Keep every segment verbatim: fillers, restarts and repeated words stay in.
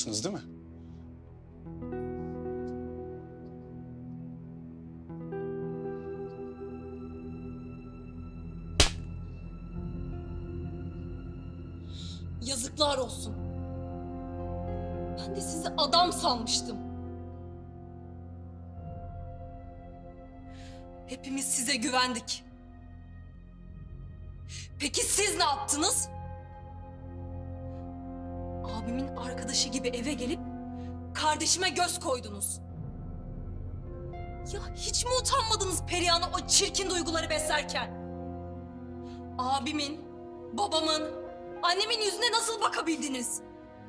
farkındasınız değil mi? Yazıklar olsun. Ben de sizi adam sanmıştım. Hepimiz size güvendik. Peki siz ne yaptınız? Abimin arkadaşı gibi eve gelip kardeşime göz koydunuz. Ya hiç mi utanmadınız Perihan'a o çirkin duyguları beslerken? Abimin, babamın, annemin yüzüne nasıl bakabildiniz?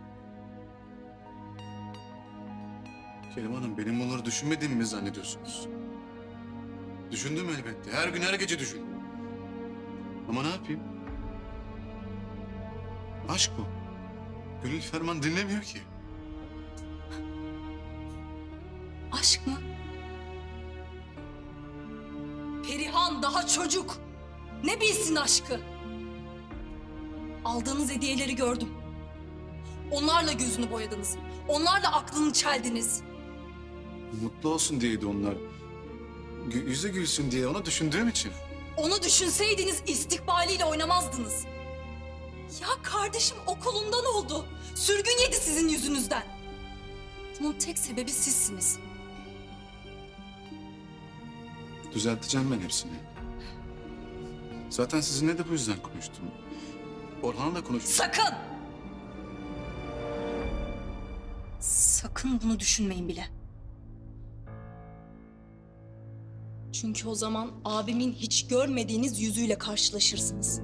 Kerim Hanım, benim bunları düşünmediğimi mi zannediyorsunuz? Düşündüm elbette. Her gün, her gece düşündüm. Ama ne yapayım? Aşk bu. Gönül ferman dinlemiyor ki. Aşk mı? Perihan daha çocuk. Ne bilsin aşkı? Aldığınız hediyeleri gördüm. Onlarla gözünü boyadınız. Onlarla aklını çeldiniz. Mutlu olsun diyeydi onlar. Gü- yüzü gülsün diye onu düşündüğüm için. Onu düşünseydiniz istikbaliyle oynamazdınız. Ya kardeşim okulundan oldu. Sürgün yedi sizin yüzünüzden. Bunun tek sebebi sizsiniz. Düzelteceğim ben hepsini. Zaten sizinle de bu yüzden konuştum. Orhan'la konuştum. Sakın! Sakın bunu düşünmeyin bile. Çünkü o zaman abimin hiç görmediğiniz yüzüyle karşılaşırsınız.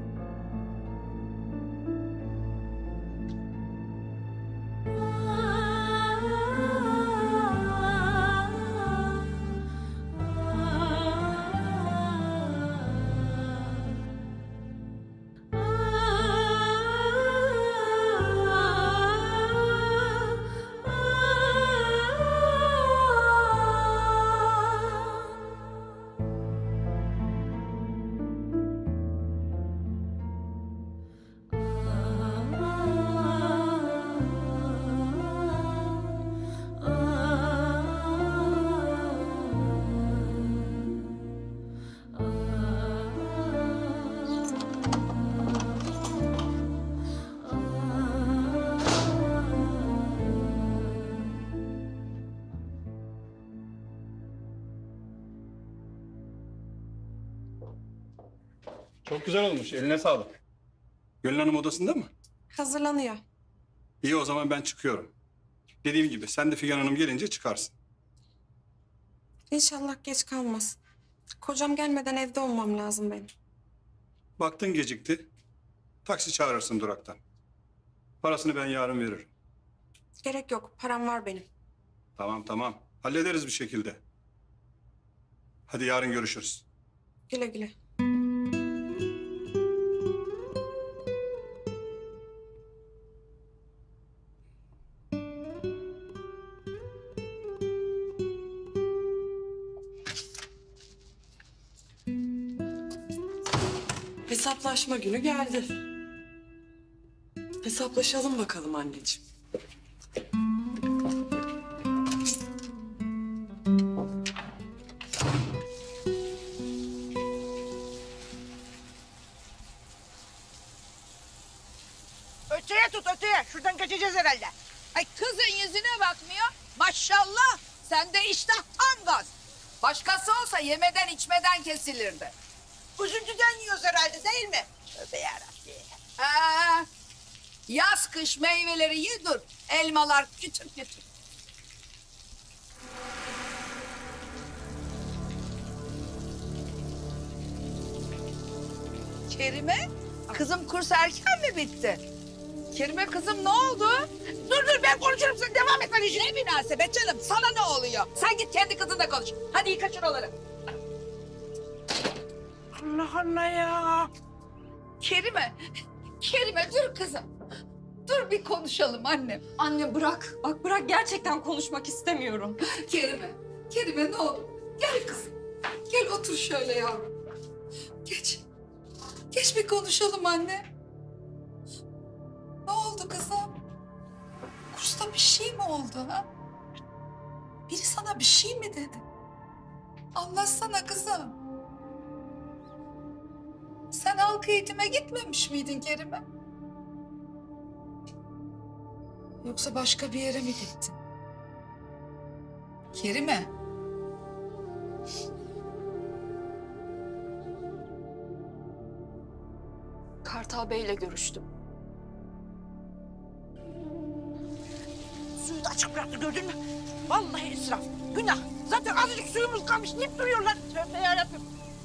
Çok güzel olmuş. Eline sağlık. Gönül Hanım odasında mı? Hazırlanıyor. İyi, o zaman ben çıkıyorum. Dediğim gibi sen de Figen Hanım gelince çıkarsın. İnşallah geç kalmaz. Kocam gelmeden evde olmam lazım benim. Baktın gecikti. Taksi çağırırsın duraktan. Parasını ben yarın veririm. Gerek yok. Param var benim. Tamam tamam. Hallederiz bir şekilde. Hadi yarın görüşürüz. Güle güle. Hesaplaşma günü geldi. Hesaplaşalım bakalım anneciğim. Öteye tut öteye. Şuradan kaçacağız herhalde. Ay kızın yüzüne bakmıyor. Maşallah. Sende iştah tam gaz. Başkası olsa yemeden içmeden kesilirdi. Üzüntüden yiyoruz herhalde değil mi? Tövbe yarabbim. Ha, yaz kış meyveleri ye dur. Elmalar kütür kütür. Kerime, kızım kurs erken mi bitti? Kerime kızım ne oldu? Dur dur ben konuşurum sen devam et ben işine. Ne münasebet canım, sana ne oluyor? Sen git kendi kızınla konuş. Hadi yıka şuraları. Allah Allah ya. Kerime, Kerime dur kızım. Dur bir konuşalım annem. Anne bırak. Bak bırak gerçekten konuşmak istemiyorum. Kerime, Kerime ne olur. Gel kızım. Gel otur şöyle yavrum. Geç. Geç bir konuşalım anne. Ne oldu kızım? Kurs Usta bir şey mi oldu ha? Biri sana bir şey mi dedi? Anlatsana kızım. Sen halk eğitime gitmemiş miydin Kerime? Yoksa başka bir yere mi gittin? Kerime. Kartal Bey'le görüştüm. Suyu da açık bıraktı gördün mü? Vallahi israf. Günah. Zaten azıcık suyumuz kalmış. Deyip duruyorlar. Tövbe yarabbim.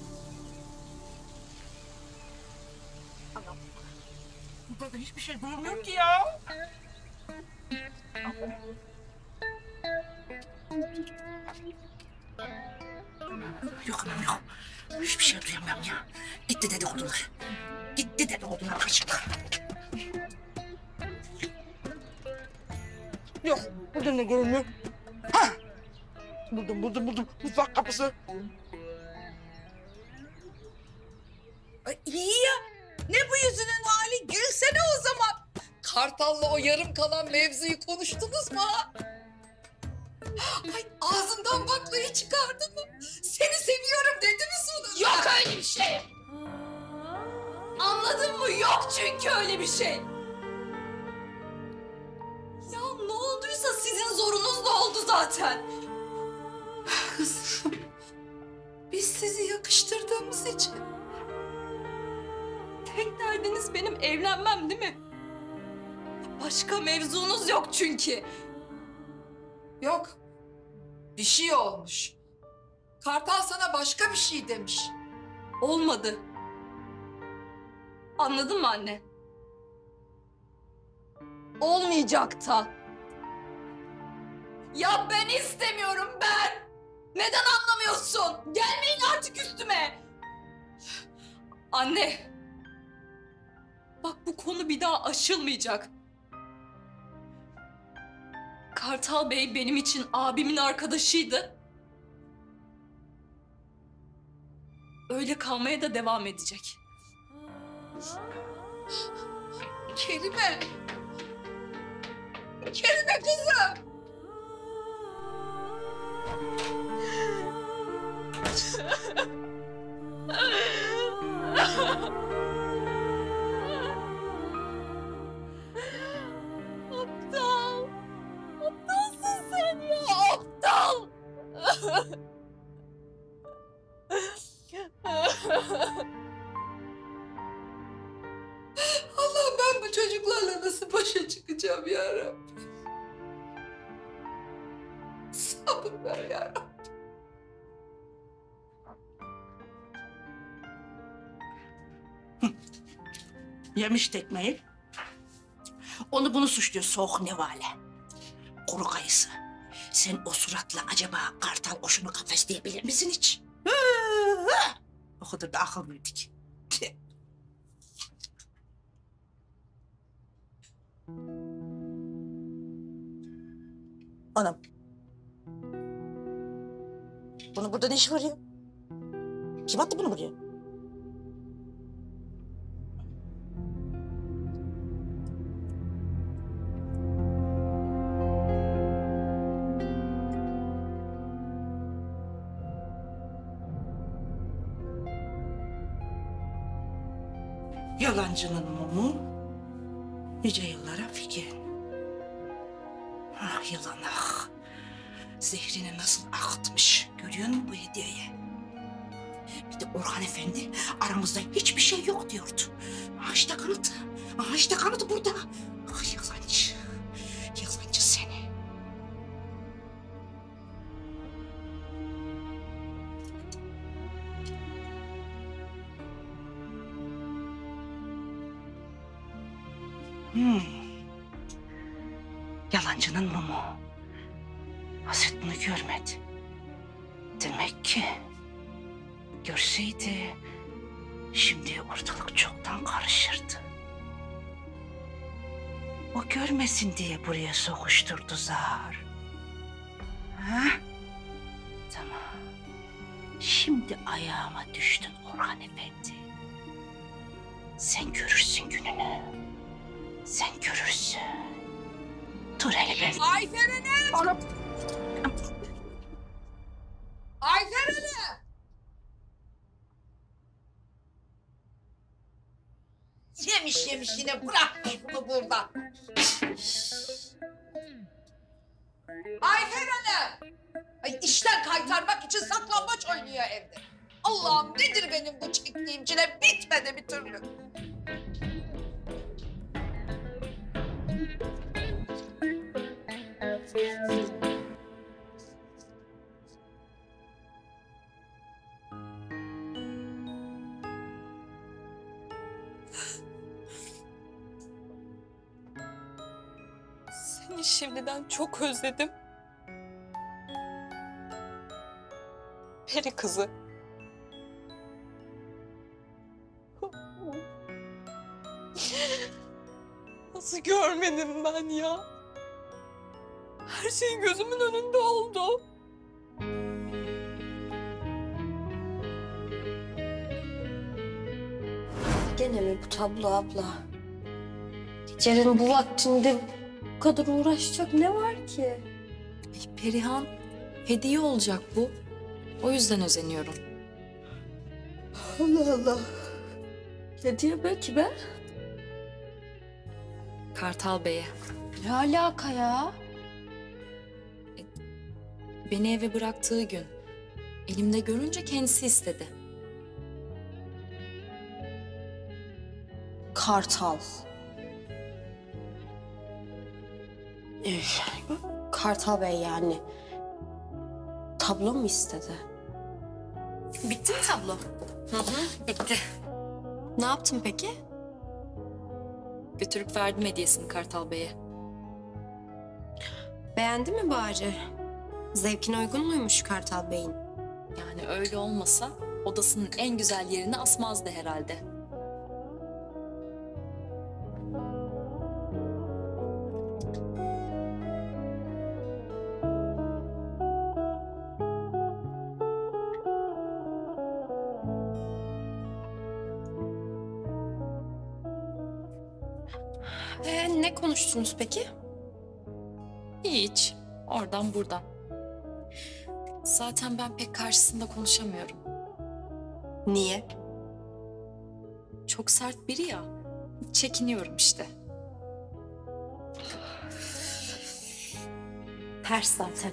Anam. Burada da hiçbir şey durmuyor ki ya. Yok anam yok. Hiçbir şey duyamıyorum ya. Gitti dedikodular. Gitti dedikodular kaçık. Yok. Burada ne görünüyor? Ha! Buldum buldum buldum. Mutfak kapısı. Ay iyi ya. Ne bu yüzünün hali? Gülsene o zaman. Kartal'la o yarım kalan mevzuyu konuştunuz mu ha? Ay ağzından baklayı çıkardı mı? Seni seviyorum dedi mi sonunda? Yok öyle bir şey. Anladın mı? Yok çünkü öyle bir şey. Ya ne olduysa sizin zorunuzla oldu zaten. Kızım. Biz sizi yakıştırdığımız için. Tek derdiniz benim evlenmem değil mi? Başka mevzunuz yok çünkü. Yok. Bir şey olmuş. Kartal sana başka bir şey demiş. Olmadı. Anladın mı anne? Olmayacak da. Ya ben istemiyorum ben. Neden anlamıyorsun? Gelmeyin artık üstüme. Anne. Bak bu konu bir daha aşılmayacak. Kartal Bey benim için abimin arkadaşıydı. Öyle kalmaya da devam edecek. Kerime. Kerime kızım. Aptal. Aptalsın sen ya. Aptal. Allah ben bu çocuklarla nasıl başa çıkacağım ya Rabbim. Sabır ver ya Rabbim. Yemiş tekmeyi. Onu bunu suçluyor soğuk nevale. Kuru kayısı. Sen o suratla acaba kartal kuşunu kafesleyebilir misin hiç? Hı, hı. O kadar da akıl bildik. Anam. Bunun burada ne işi var ya? Kim attı bunu buraya? Yalancının mumu, nice yıllara fikir. Ah yılan ah. Zehrini nasıl akıtmış. Görüyor musun bu hediyeyi? Bir de Orhan Efendi aramızda hiçbir şey yok diyordu. Ah işte kanıtı. Ah işte kanıtı burada. Ah yalancı. Yalancı seni. Hmm. Yalancının mumu. Hasret bunu görmedi. Demek ki görseydi şimdi ortalık çoktan karışırdı. O görmesin diye buraya sokuşturdu zar. Ha? Tamam. Şimdi ayağıma düştün Orhan Efendi. Sen görürsün gününü. Sen görürsün. Dur hele be. Ayfer Hanım! Ayfer Hanım! Yemiş yemiş yine bırakmış bunu burada. Ayfer Hanım! Ay işten kaytarmak için saklambaç oynuyor evde. Allah'ım nedir benim bu çektiğim çile bitmedi bir türlü. Seni şimdiden çok özledim. Peri kızı. Nasıl görmedim ben ya? Her şey gözümün önünde oldu. Gene mi bu tablo abla? Gecenin bu vaktinde bu kadar uğraşacak ne var ki? Ay Perihan, hediye olacak bu. O yüzden özeniyorum. Allah Allah. Ne diyor belki be? Kartal Bey'e. Ne alaka ya? Beni eve bıraktığı gün. Elimde görünce kendisi istedi. Kartal. Üf, Kartal Bey yani. Tablo mu istedi? Bitti mi tablo? Hı hı, bitti. Ne yaptın peki? Götürüp verdim hediyesini Kartal Bey'e. Beğendi mi bari? Zevkine uygun muymuş Kartal Bey'in? Yani öyle olmasa odasının en güzel yerini asmazdı herhalde. Ee, ne konuştunuz peki? Hiç. Oradan buradan. Zaten ben pek karşısında konuşamıyorum. Niye? Çok sert biri ya. Çekiniyorum işte. Ters zaten.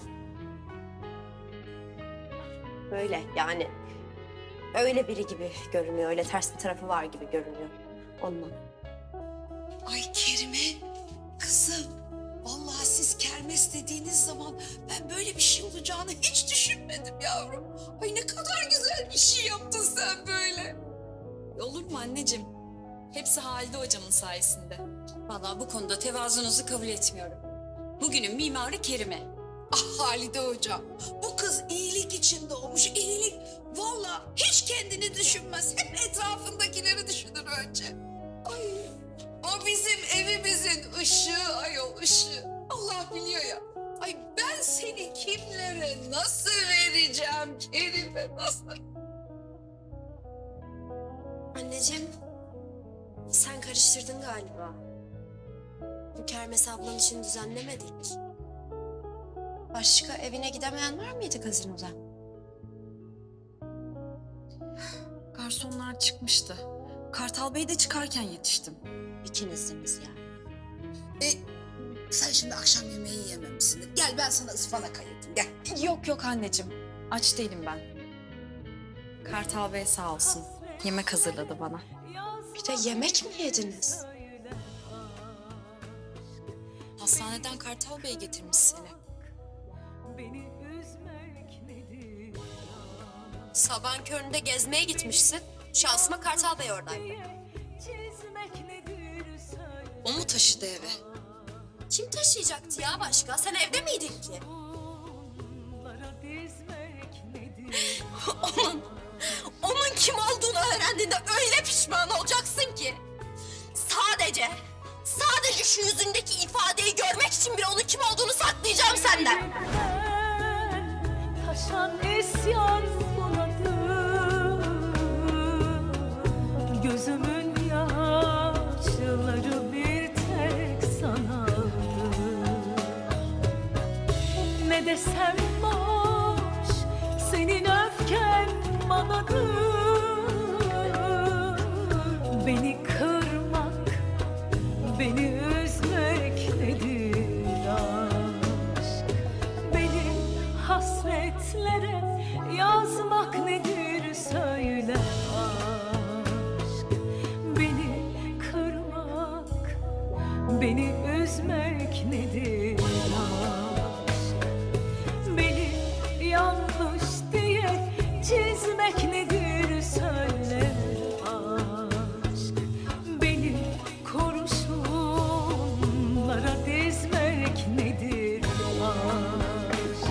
Öyle yani. Öyle biri gibi görünüyor. Öyle ters bir tarafı var gibi görünüyor. Ondan. Ay Kerime, kızım. Vallahi siz kermes dediğiniz zaman ben böyle bir şey olacağını hiç düşünmedim yavrum. Ay ne kadar güzel bir şey yaptın sen böyle. Olur mu anneciğim? Hepsi Halide hocamın sayesinde. Vallahi bu konuda tevazununuzu kabul etmiyorum. Bugünün mimarı Kerime. Ah Halide hocam, bu kız iyilik için doğmuş, iyilik. Vallahi hiç kendini düşünmez, hep etrafındakileri düşünür önce. Ay, o bizim evimizin ışığı ayol, ışığı. Allah biliyor ya. Ay ben seni kimlere nasıl vereceğim Kerime, nasıl? Anneciğim, sen karıştırdın galiba. Bu kermes ablan için düzenlemedik. Başka evine gidemeyen var mıydı gazinoda? Garsonlar çıkmıştı. Kartal Bey de çıkarken yetiştim. İkinizdiniz yani. E, sen şimdi akşam yemeği yememişsin. Gel ben sana ıspanak ayırdım, gel. Yok yok anneciğim. Aç değilim ben. Kartal Bey sağ olsun. Yemek hazırladı bana. Bir de yemek mi yediniz? Hastaneden Kartal Bey getirmiş seni. Sabahın köründe gezmeye gitmişsin. Şansıma Kartal Bey oradaydı. O mu taşıdı eve? Kim taşıyacaktı ya başka? Sen evde miydin ki? onun, onun kim olduğunu öğrendiğinde öyle pişman olacaksın ki. Sadece, sadece şu yüzündeki ifadeyi görmek için bile onun kim olduğunu saklayacağım senden. Taşan isyan buladı, gözümün yaşları bir tek sana aldı. bağladım. Beni kırmak, beni üzmek nedir aşk? Beni hasretlere yazmak nedir söyle aşk? Beni kırmak, beni üzmek nedir aşk? Beni yanlış diye çizmek nedir söyle aşk? Beni kurşunlara dizmek nedir aşk?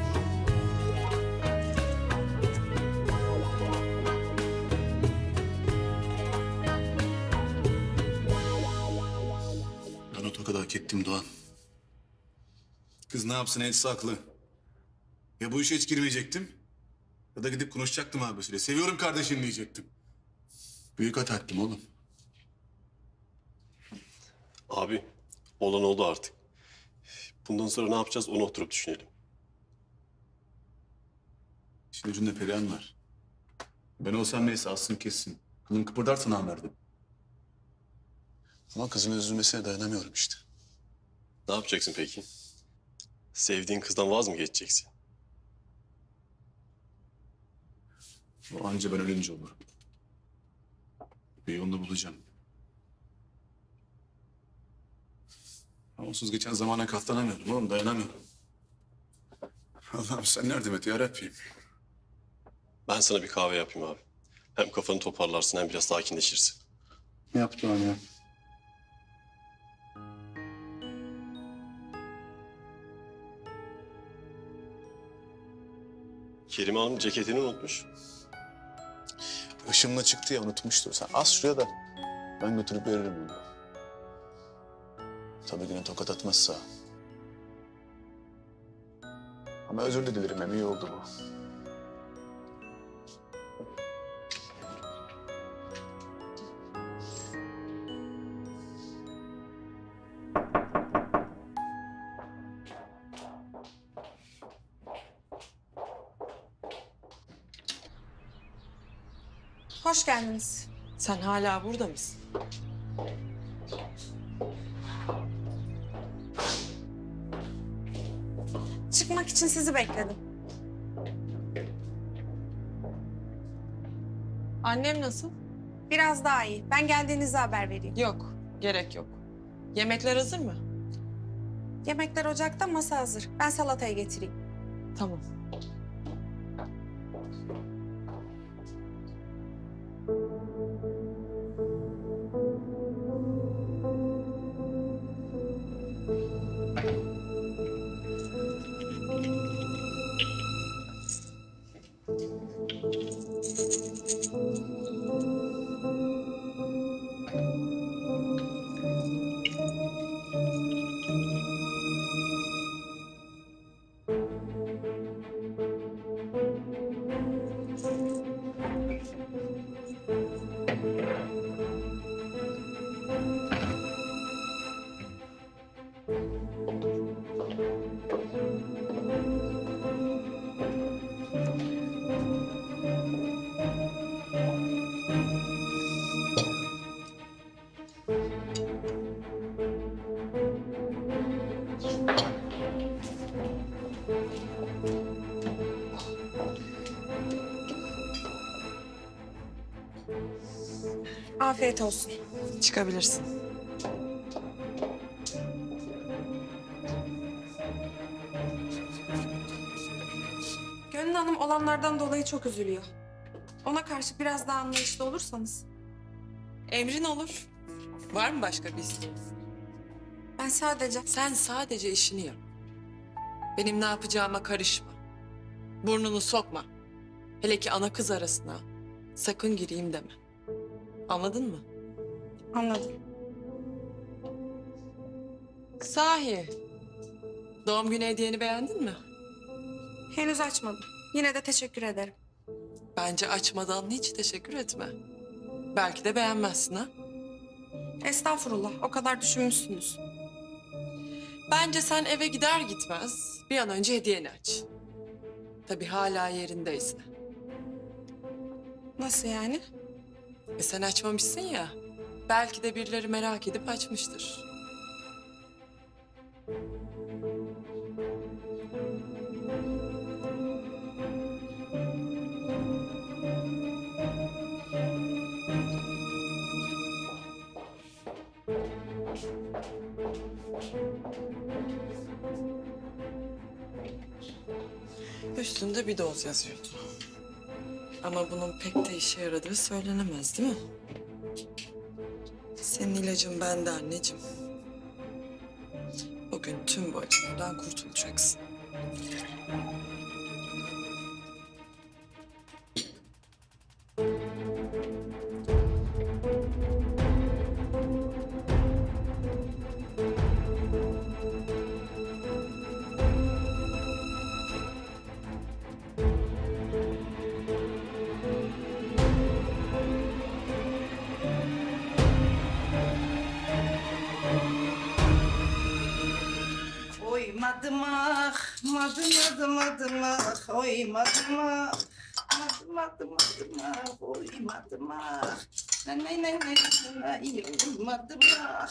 Ben o tokadı hak ettim Doğan. Kız ne yapsın, Elsa haklı. Ya bu işe hiç girmeyecektim ya da gidip konuşacaktım abisiyle. Seviyorum kardeşim diyecektim. Büyük hata ettim oğlum. Abi, olan oldu artık. Bundan sonra ne yapacağız onu oturup düşünelim. İşin ucunda Perihan var. Ben olsam neyse alsın kessin. Kılın kıpırdarsan anlardım. Ama kızın üzülmesine dayanamıyorum işte. Ne yapacaksın peki? Sevdiğin kızdan vaz mı geçeceksin? O anca ben ölünce olur. Bir yolunu bulacağım. Onsuz geçen zamana katlanamıyorum oğlum, dayanamıyorum. Allah'ım sen yardım et ya Rabbim. Ben sana bir kahve yapayım abi. Hem kafanı toparlarsın hem biraz sakinleşirsin. Ne yaptı ya? Kerime Hanım ceketini unutmuş. Işımla çıktı ya, unutmuştur. Sen as şuraya da ben götürüp veririm onu. Tabii yine tokat atmazsa. Ama özür de dilerim, hem iyi oldu bu. Hoş geldiniz. Sen hala burada mısın? Çıkmak için sizi bekledim. Annem nasıl? Biraz daha iyi. Ben geldiğinizde haber vereyim. Yok, gerek yok. Yemekler hazır mı? Yemekler ocakta, masa hazır. Ben salatayı getireyim. Tamam. Afiyet olsun. Çıkabilirsin. Gönül Hanım olanlardan dolayı çok üzülüyor. Ona karşı biraz daha anlayışlı olursanız. Emrin olur. Var mı başka bir isteğin? Ben sadece... Sen sadece işini yap. Benim ne yapacağıma karışma. Burnunu sokma. Hele ki ana kız arasına sakın gireyim deme. Anladın mı? Anladım. Sahi. Doğum günü hediyeni beğendin mi? Henüz açmadım. Yine de teşekkür ederim. Bence açmadan hiç teşekkür etme. Belki de beğenmezsin ha? Estağfurullah. O kadar düşünmüşsünüz. Bence sen eve gider gitmez bir an önce hediyeni aç. Tabii hala yerindeyse. Nasıl yani? E sen açmamışsın ya. Belki de birileri merak edip açmıştır. Üstünde bir doz yazıyordu. Ama bunun pek de işe yaradığı söylenemez değil mi? Senin ilacın bende anneciğim. Bugün tüm bu acılardan kurtulacaksın. Oy madımak, madı madı madımak, oy madımak. Madı madı madımak, oy madımak. Nay nay nay nay nay, oy madımak.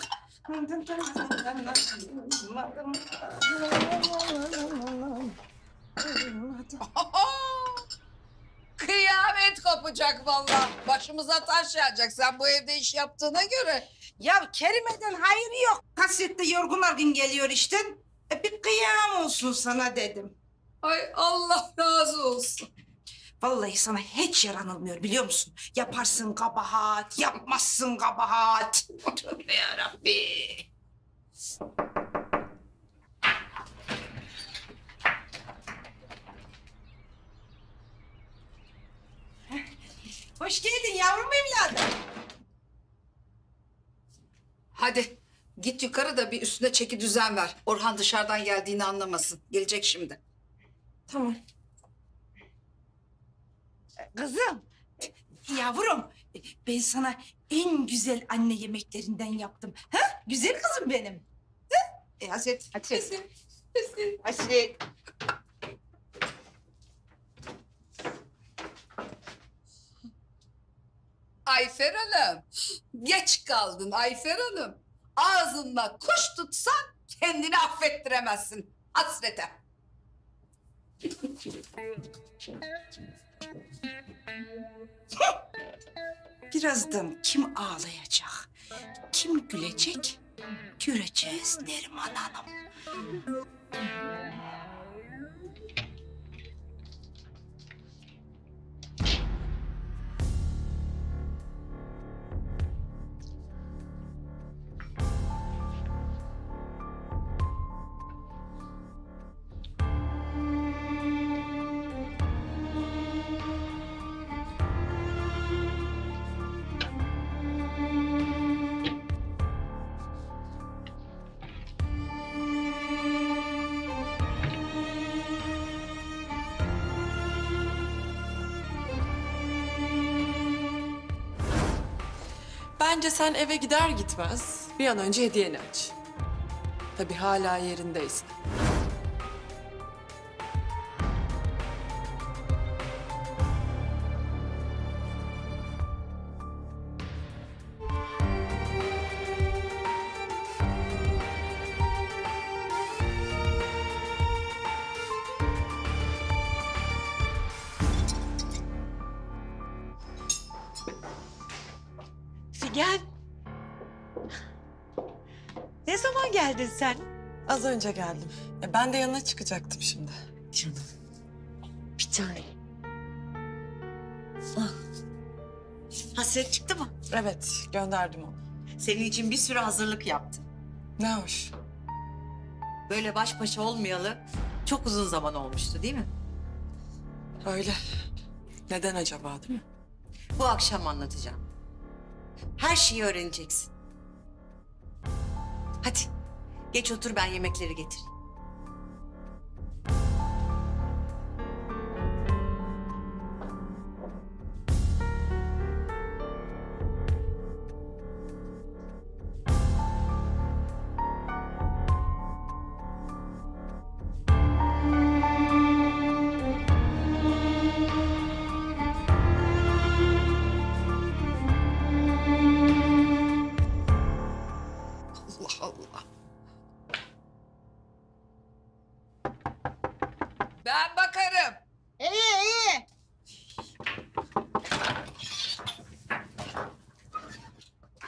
Kıyamet kopacak vallahi. Başımıza taş yağacak sen bu evde iş yaptığına göre. Ya Kerime'den hayır yok. Kasette yorgun argın geliyor işte. E bir kıyam olsun sana dedim. Ay Allah razı olsun. Vallahi sana hiç yaranılmıyor biliyor musun? Yaparsın kabahat, yapmazsın kabahat. Tövbe yarabbi. Hoş geldin yavrum evladım. Hadi git yukarı da bir üstüne çeki düzen ver. Orhan dışarıdan geldiğini anlamasın. Gelecek şimdi. Tamam. Kızım, yavrum ben sana en güzel anne yemeklerinden yaptım. Ha? Güzel kızım benim. Ha? E Hasret, Hasret. Hasret. Ayfer Hanım, geç kaldın Ayfer Hanım. Ağzınla kuş tutsan kendini affettiremezsin hasrete. Birazdan kim ağlayacak, kim gülecek göreceğiz Neriman Hanım. Bence sen eve gider gitmez bir an önce hediyeni aç. Tabii hala yerindeyse. Figen. Ne zaman geldin sen? Az önce geldim. E ben de yanına çıkacaktım şimdi. Canım. Bir tane. Ah. Hasret çıktı mı? Evet, gönderdim onu. Senin için bir sürü hazırlık yaptım. Ne hoş. Böyle baş başa olmayalı çok uzun zaman olmuştu değil mi? Öyle. Neden acaba değil mi? Bu akşam anlatacağım. Her şeyi öğreneceksin. Hadi geç otur ben yemekleri getireyim.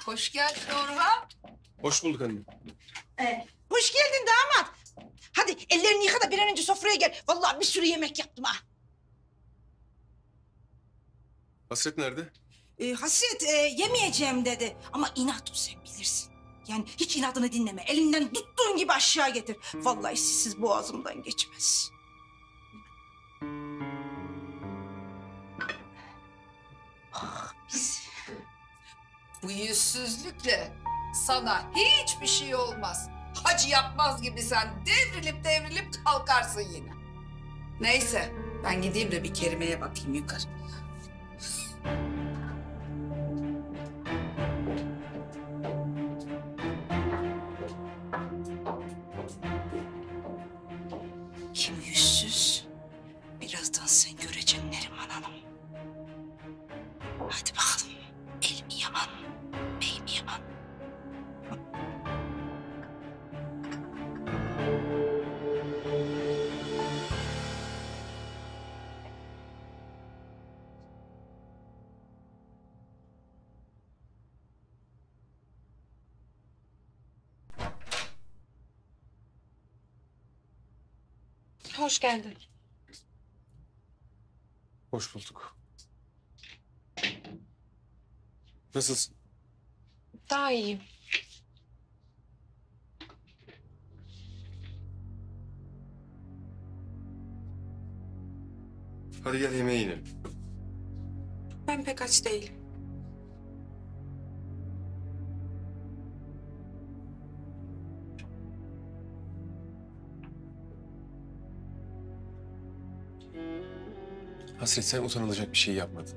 Hoş geldin Orhan. Hoş bulduk anne. Ee, hoş geldin damat. Hadi ellerini yıka da bir an önce sofraya gel. Vallahi bir sürü yemek yaptım ha. Hasret nerede? Ee, Hasret e, yemeyeceğim dedi. Ama inat o, sen bilirsin. Yani hiç inadını dinleme. Elinden tuttuğun gibi aşağı getir. Vallahi sizsiz boğazımdan geçmez. Ah, biz. Bu yüzsüzlükle sana hiçbir şey olmaz. Hacı yapmaz gibi sen devrilip devrilip kalkarsın yine. Neyse ben gideyim de bir Kerime'ye bakayım yukarı. Kim yüzsüz? Birazdan sen göreceksin Neriman Hanım. Hadi bakalım. El mi yaman, bey mi yaman? Hoş geldin. Hoş bulduk. Nasılsın? Daha iyiyim. Hadi gel yemeğe inelim. Ben pek aç değilim. Hasret, sen utanılacak bir şey yapmadın.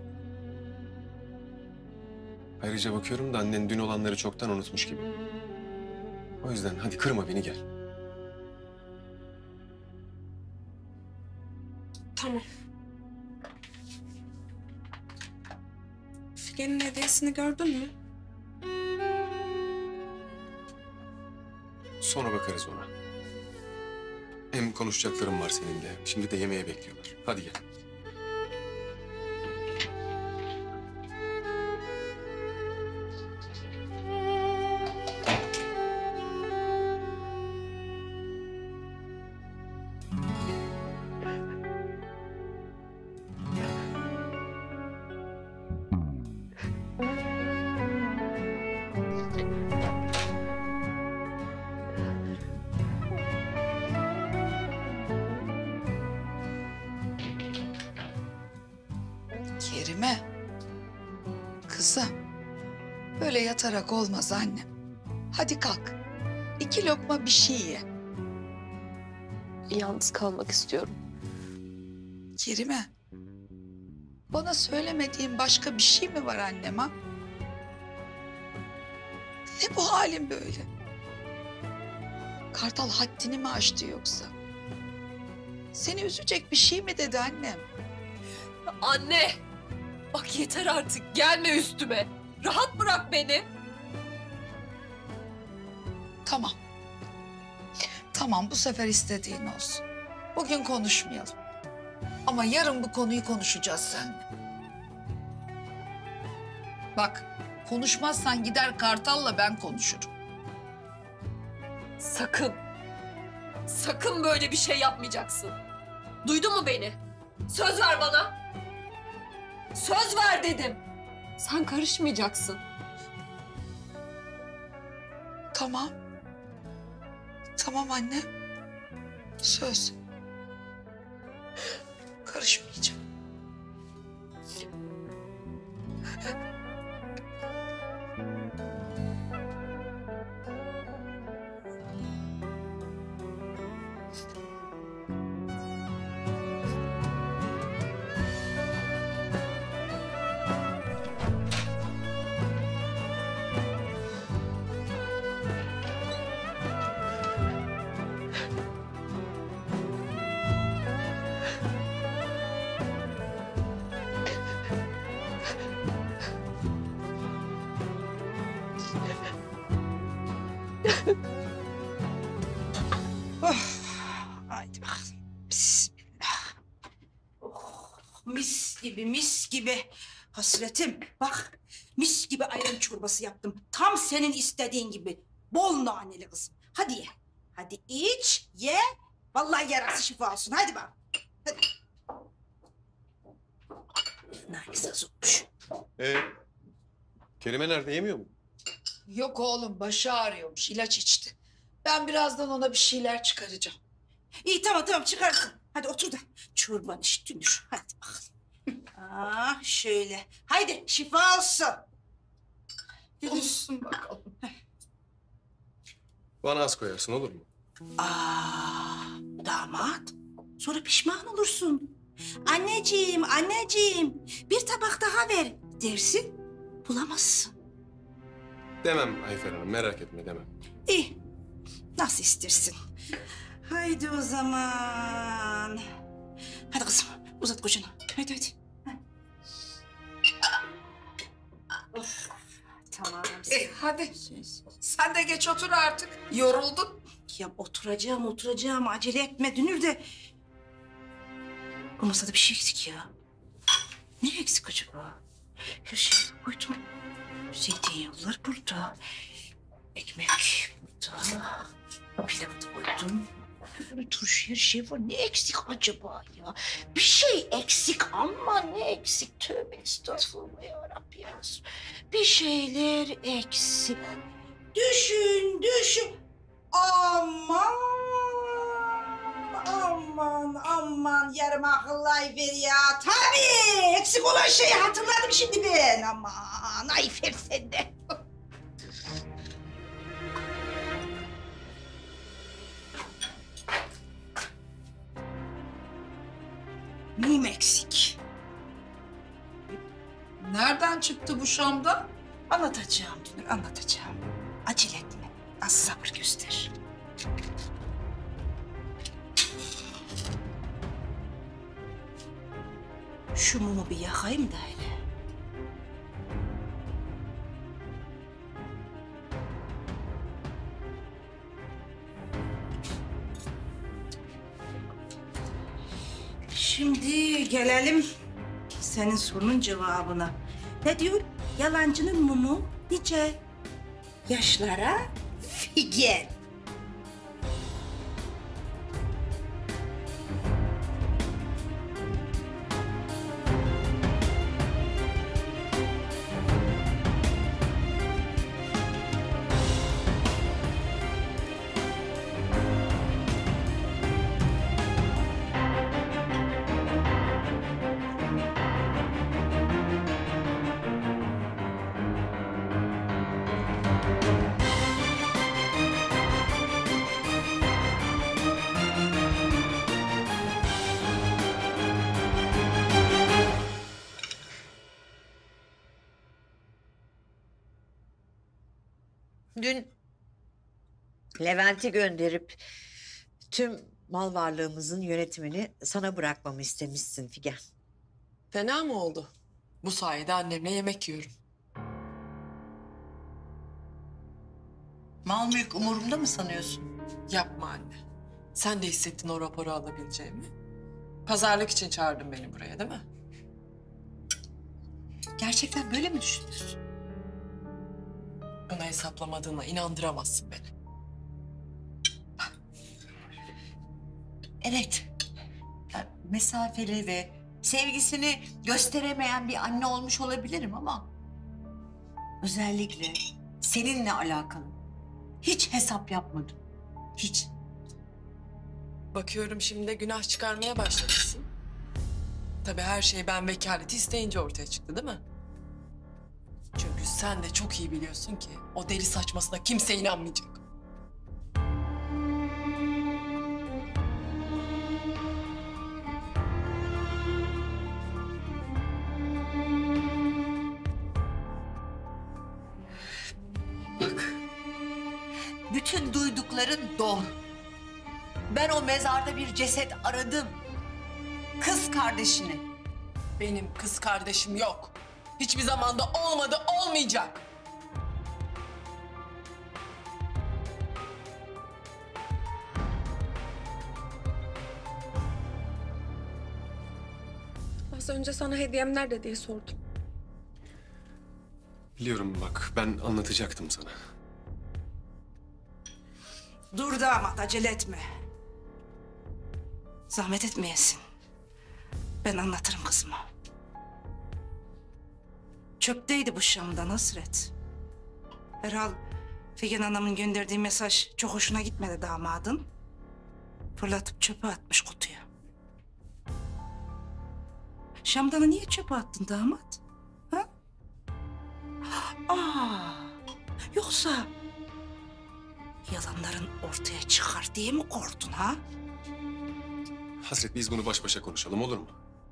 Ayrıca bakıyorum da annen dün olanları çoktan unutmuş gibi. O yüzden hadi kırma beni, gel. Tamam. Figen'in hediyesini gördün mü? Sonra bakarız ona. Hem konuşacaklarım var seninle. Şimdi de yemeğe bekliyorlar. Hadi gel. Kerime. Kızım. Böyle yatarak olmaz annem. Hadi kalk. İki lokma bir şey ye. Yalnız kalmak istiyorum. Kerime. Bana söylemediğin başka bir şey mi var annem ha? Ne bu halin böyle? Kartal haddini mi aştı yoksa? Seni üzecek bir şey mi dedi annem? Anne! Bak yeter artık. Gelme üstüme. Rahat bırak beni. Tamam. Tamam, bu sefer istediğin olsun. Bugün konuşmayalım. Ama yarın bu konuyu konuşacağız seninle. Bak, konuşmazsan gider Kartal'la ben konuşurum. Sakın. Sakın böyle bir şey yapmayacaksın. Duydun mu beni? Söz ver bana. Söz ver dedim. Sen karışmayacaksın. Tamam. Tamam anne. Söz. Karışmayacağım. Oh, haydi bakalım. Bismillah. Oh, mis gibi, mis gibi. Hasretim bak mis gibi ayran çorbası yaptım. Tam senin istediğin gibi. Bol naneli kızım. Hadi ye. Hadi iç, ye. Vallahi yarası şifa olsun. Hadi bak. Hadi. Nanesi az olmuş. Ee, Kerime nerede, yemiyor mu? Yok oğlum başı ağrıyormuş ilaç içti. Ben birazdan ona bir şeyler çıkaracağım. İyi tamam tamam çıkarsın. Hadi otur da çorban iç dünür. Hadi bakalım. Ah şöyle. Haydi şifa olsun. Olsun bakalım. Bana az koyarsın, olur mu? Aa, damat. Sonra pişman olursun. Anneciğim, anneciğim bir tabak daha ver dersin. Bulamazsın. Demem Ayfer Hanım, merak etme demem. İyi. Nasıl istersin. Haydi o zaman. Hadi kızım uzat koçunu. Haydi hadi. Of, tamam. E hadi sen de geç otur artık. Yoruldun. Ya oturacağım oturacağım acele etme Dünür de. Bu masada bir şey eksik ya. Ne eksik acaba? Her şeyi koydum. Zeytinyağlılar burada. Ekmek burada. Pilavı da koydum. Böyle turşu her şey var. Ne eksik acaba ya? Bir şey eksik ama ne eksik? Tövbe estağfurullah yarabbim. Bir şeyler eksik. Düşün, düşün. Aman, aman, aman. Yarım akıllı Ayfer ya. Tabii eksik olan şeyi hatırladım şimdi ben. Aman Ayfer sen de. Mum eksik. Nereden çıktı bu Şam'da? Anlatacağım Dünür, anlatacağım. Acele etme, az sabır göster. Şu mumu bir yakayım da hele. Şimdi gelelim senin sorunun cevabına. Ne diyor? Yalancının mumu nice yaşlara figen. Dün Levent'i gönderip tüm mal varlığımızın yönetimini sana bırakmamı istemişsin Figen. Fena mı oldu? Bu sayede annemle yemek yiyorum. Mal mülk umurumda mı sanıyorsun? Yapma anne. Sen de hissettin o raporu alabileceğimi. Pazarlık için çağırdın beni buraya değil mi? Gerçekten böyle mi düşünüyorsun? Bunu hesaplamadığına inandıramazsın beni. Evet. Ya, mesafeli ve sevgisini gösteremeyen bir anne olmuş olabilirim ama özellikle seninle alakalı hiç hesap yapmadım. Hiç. Bakıyorum şimdi de günah çıkarmaya başlamışsın. Tabii her şey ben vekaleti isteyince ortaya çıktı değil mi? Çünkü sen de çok iyi biliyorsun ki o deli saçmasına kimse inanmayacak. Bak. Bütün duydukların doğru. Ben o mezarda bir ceset aradım. Kız kardeşini. Benim kız kardeşim yok. Hiçbir zamanda olmadı, olmayacak. Az önce sana hediyem nerede diye sordum. Biliyorum bak, ben anlatacaktım sana. Dur damat, acele etme. Zahmet etmeyesin. Ben anlatırım kızıma. Çöpteydi bu Şam'dan Hasret. Herhal Figen Hanım'ın gönderdiği mesaj çok hoşuna gitmedi damadın. Fırlatıp çöpe atmış kutuyu. Şam'dan'ı niye çöpe attın damat? Ha? Aa, yoksa yalanların ortaya çıkar diye mi korktun ha? Hasret, biz bunu baş başa konuşalım, olur mu?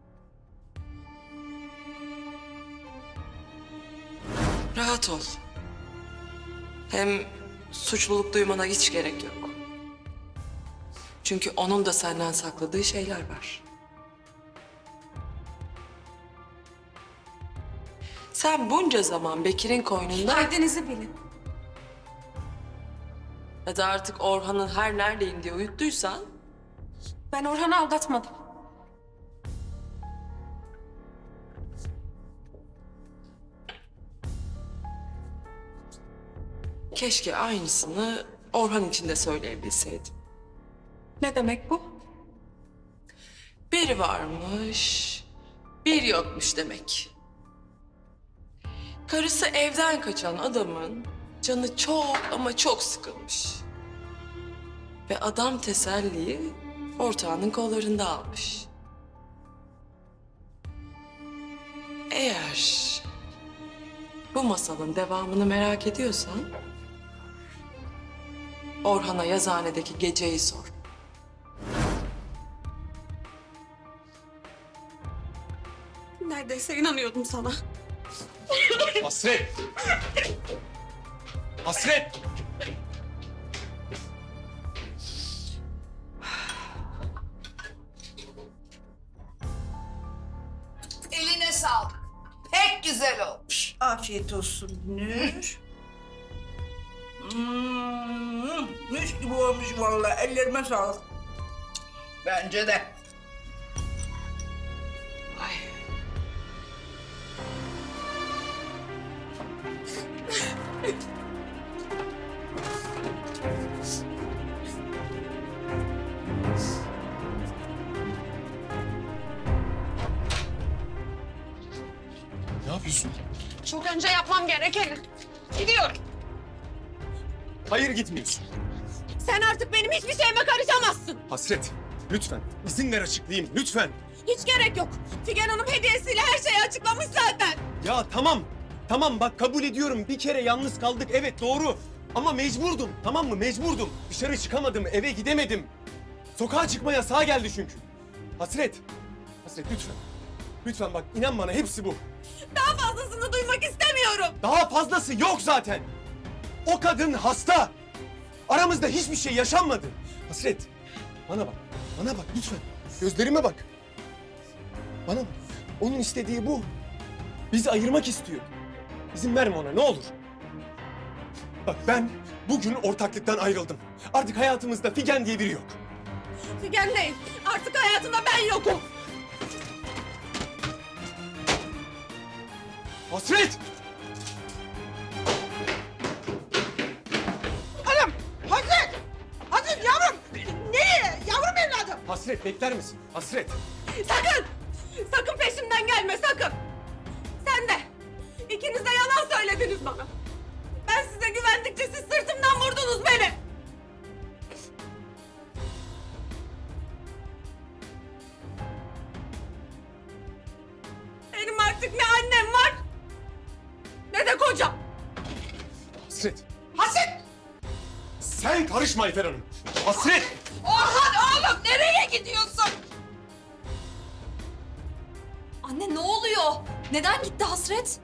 Rahat ol. Hem suçluluk duymana hiç gerek yok. Çünkü onun da senden sakladığı şeyler var. Sen bunca zaman Bekir'in koynunda... Haddinizi bilin. Ya da artık Orhan'ın her neredeyim diye uyuttuysan... Ben Orhan'ı aldatmadım. Keşke aynısını Orhan için de söyleyebilseydim. Ne demek bu? Bir varmış, bir yokmuş demek. Karısı evden kaçan adamın canı çok ama çok sıkılmış. Ve adam teselliyi ortağının kollarında almış. Eğer bu masalın devamını merak ediyorsan... Orhan'a yazıhanedeki geceyi sor. Neredeyse inanıyordum sana. Hasret! Hasret! Eline sağlık. Pek güzel olmuş. Afiyet olsun Nur. Hmm, mis gibi olmuş vallahi. Ellerime sağlık. Bence de. Ay. Ne yapıyorsun? Çok önce yapmam gerekeni. Gidiyorum. Hayır, gitmiyorsun. Sen artık benim hiçbir şeyime karışamazsın. Hasret, lütfen. İzin ver açıklayayım, lütfen. Hiç gerek yok. Figen Hanım hediyesiyle her şeyi açıklamış zaten. Ya tamam, tamam bak kabul ediyorum. Bir kere yalnız kaldık, evet doğru. Ama mecburdum, tamam mı? Mecburdum. Dışarı çıkamadım, eve gidemedim. Sokağa çıkma yasağı geldi çünkü. Hasret, Hasret lütfen. Lütfen bak, inan bana hepsi bu. Daha fazlasını duymak istemiyorum. Daha fazlası yok zaten. O kadın hasta. Aramızda hiçbir şey yaşanmadı. Hasret, bana bak, bana bak lütfen. Gözlerime bak. Bana bak, onun istediği bu. Bizi ayırmak istiyor. İzin verme ona, ne olur. Bak ben bugün ortaklıktan ayrıldım. Artık hayatımızda Figen diye biri yok. Figen değil. Artık hayatımda ben yokum. Hasret! Hanım, Hasret! Hasret yavrum! Nereye? Yavrum evladım! Hasret bekler misin? Hasret! Sakın! Sakın peşimden gelme, sakın! Sen de! İkiniz de yalan söylediniz bana. Ben size güvendikçe siz sırtımdan vurdunuz beni. Benim artık ne annem var, ne de kocam. Hasret! Hasret! Sen karışma Ayfer Hanım! Hasret! Orhan oğlum nereye gidiyorsun? Anne ne oluyor? Neden gitti Hasret?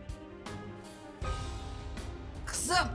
Kızım,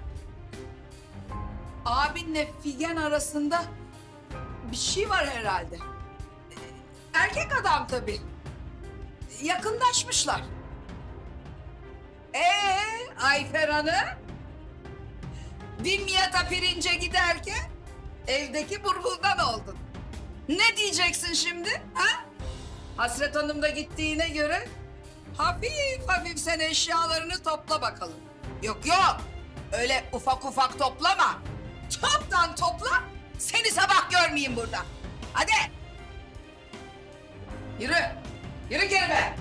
abinle Figen arasında bir şey var herhalde. Erkek adam tabii. Yakınlaşmışlar. Ee, Ayfer Hanım? Dimyat'a pirince giderken evdeki burguldan oldun. Ne diyeceksin şimdi? Ha? Hasret Hanım da gittiğine göre Hafif hafif sen eşyalarını topla bakalım. Yok yok, öyle ufak ufak toplama. Çoktan topla, seni sabah görmeyeyim burada. Hadi. Yürü, yürü geri be.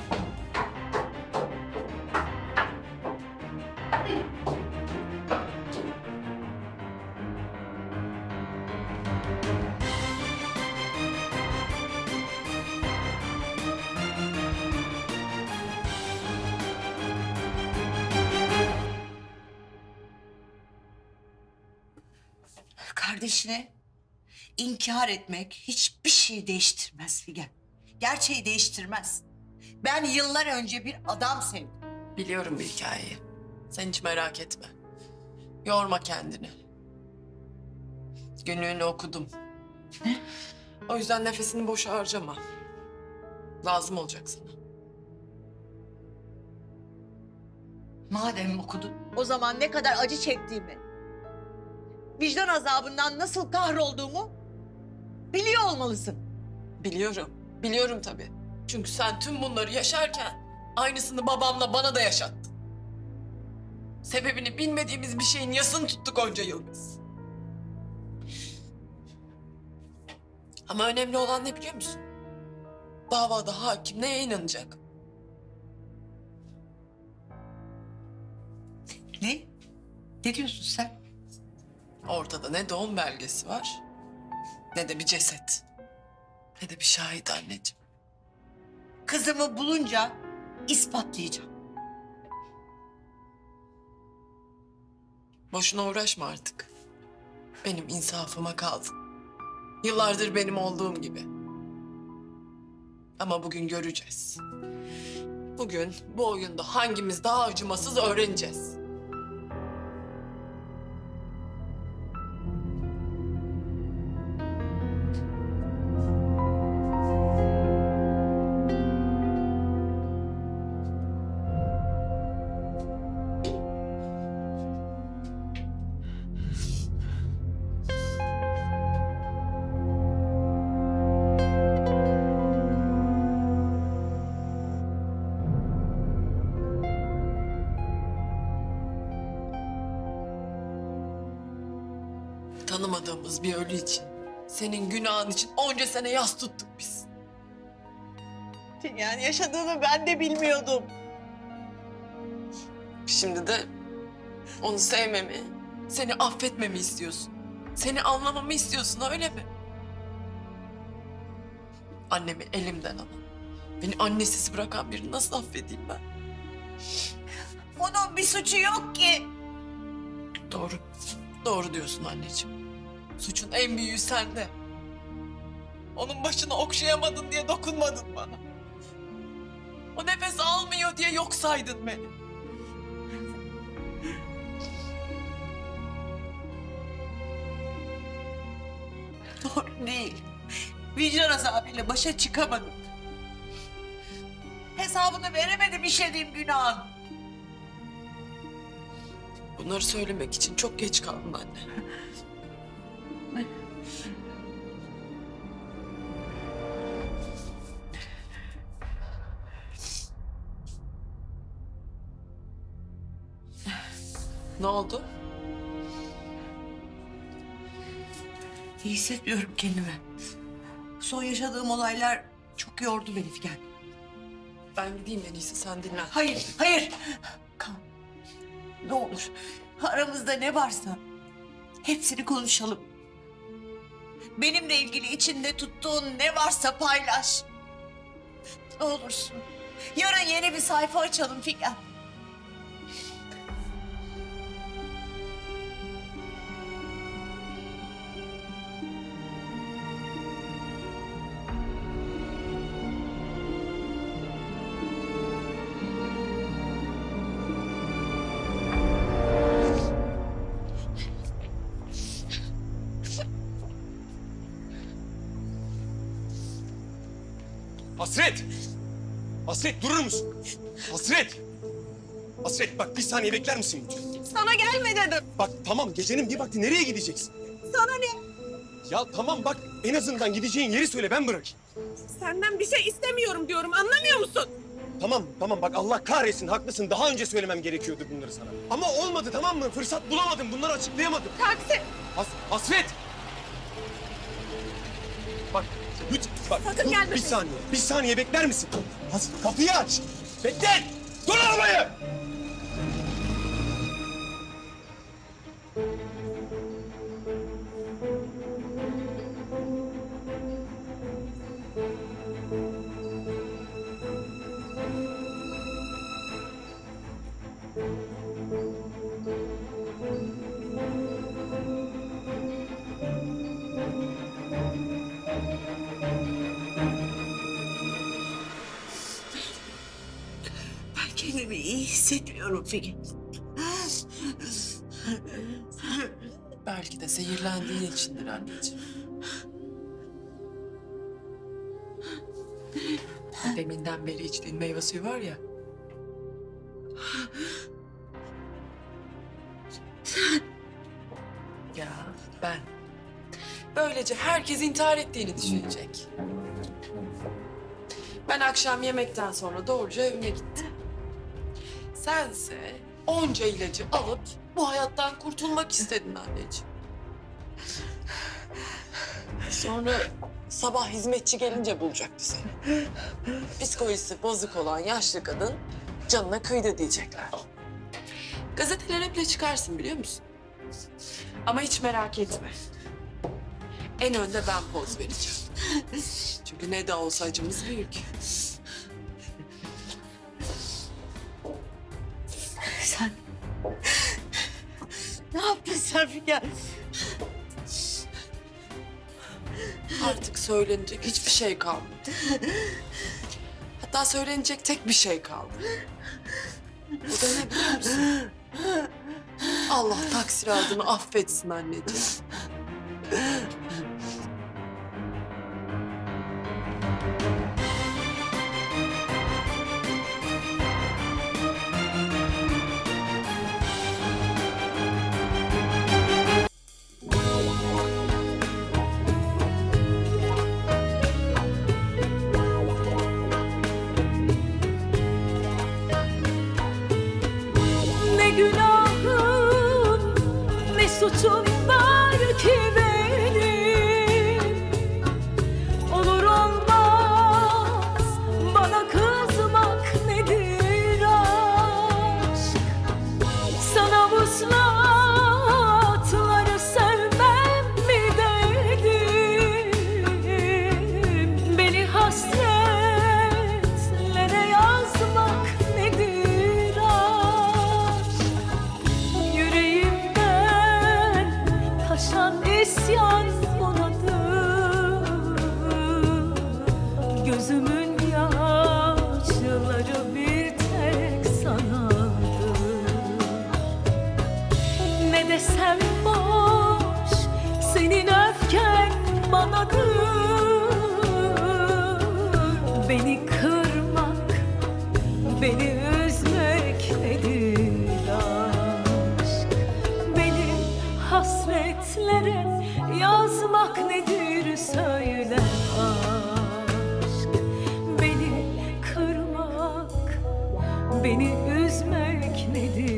Kardeşine inkar etmek hiçbir şey değiştirmez Figen. Gerçeği değiştirmez. Ben yıllar önce bir adam sevdim. Biliyorum bir hikayeyi. Sen hiç merak etme. Yorma kendini. Günlüğünü okudum. Ne? O yüzden nefesini boşa harcama. Lazım olacak sana. Madem okudun, o zaman ne kadar acı çektiğimi, vicdan azabından nasıl kahrolduğumu biliyor olmalısın. Biliyorum. Biliyorum tabii. Çünkü sen tüm bunları yaşarken aynısını babamla bana da yaşattın. Sebebini bilmediğimiz bir şeyin yasını tuttuk onca yıl biz. Ama önemli olan ne biliyor musun? Davada hakim neye inanacak? Ne? Ne diyorsun sen? Ortada ne doğum belgesi var, ne de bir ceset, ne de bir şahit anneciğim. Kızımı bulunca ispatlayacağım. Boşuna uğraşma artık. Benim insafıma kaldın. Yıllardır benim olduğum gibi. Ama bugün göreceğiz. Bugün bu oyunda hangimiz daha acımasız öğreneceğiz. Tanımadığımız bir ölü için, senin günahın için onca sene yas tuttuk biz. Yani yaşadığını ben de bilmiyordum. Şimdi de onu sevmemi, seni affetmemi istiyorsun. Seni anlamamı istiyorsun, öyle mi? Annemi elimden alan, beni annesiz bırakan birini nasıl affedeyim ben? Onun bir suçu yok ki. Doğru, doğru diyorsun anneciğim. Suçun en büyüğü sende. Onun başını okşayamadın diye dokunmadın bana. O nefes almıyor diye yok saydın beni. Doğru değil. Vicdan azabıyla başa çıkamadım. Hesabını veremedim işlediğim günahın. Bunları söylemek için çok geç kaldın anne. Ne oldu? İyi hissetmiyorum kendimi. Son yaşadığım olaylar çok yordu beni Figen. Ben gideyim en iyisi, sen dinlen. Hayır, hayır. Kal. Ne olur aramızda ne varsa hepsini konuşalım. Benimle ilgili içinde tuttuğun ne varsa paylaş. Ne olursun. Yarın yeni bir sayfa açalım Figen. Hasret! Hasret durur musun? Hasret! Hasret bak bir saniye bekler misin lütfen? Sana gelme dedim. Bak tamam gecenin bir vakti nereye gideceksin? Sana ne? Ya tamam bak en azından gideceğin yeri söyle ben bırakayım. Senden bir şey istemiyorum diyorum, anlamıyor musun? tamam mı? Tamam bak Allah kahretsin haklısın. Daha önce söylemem gerekiyordu bunları sana. Ama olmadı tamam mı? Fırsat bulamadım. Bunları açıklayamadım. Taksi! Has Hasret! Bak lütfen bak. Sakın dur, gelme. Bir saniye. Bir saniye bekler misin? Has kapıyı aç. Bekle! Dur arabayı! Ben kendimi iyi hissetmiyorum Figen. Belki de zehirlendiğin içindir anneciğim. Deminden beri içtiğin meyve suyu var ya. Ya ben. Böylece herkes intihar ettiğini düşünecek. Ben akşam yemekten sonra doğruca evime gittim. Sense onca ilacı alıp bu hayattan kurtulmak istedin anneciğim. Sonra sabah hizmetçi gelince bulacaktı seni. Psikolojisi bozuk olan yaşlı kadın canına kıydı diyecekler. Gazetelere bile çıkarsın biliyor musun? Ama hiç merak etme. En önde ben poz vereceğim. Çünkü ne de olsa acımız büyük. Sen ne yaptın sen Figen? Artık söylenecek hiçbir şey kalmadı. Hatta söylenecek tek bir şey kaldı. Bu da ne biliyor musun? Allah taksiratını affetsin anneciğim. Ne günahım, ne suçum var ki benim. Olur olmaz bana kızmak nedir aşk? Sana vuslatları sevmem mi dedim? Beni hasretlere yazmak nedir aşk? Yüreğimden taşan isyan bunadı. Gözümün yaşları bir tek sanadı. Ne desem boş, senin öfken banadır. Beni kırmak, beni üzmek nedir aşk? Beni hasretlere yazmak nedir söyle aşk? Beni kırmak, beni üzmek nedir?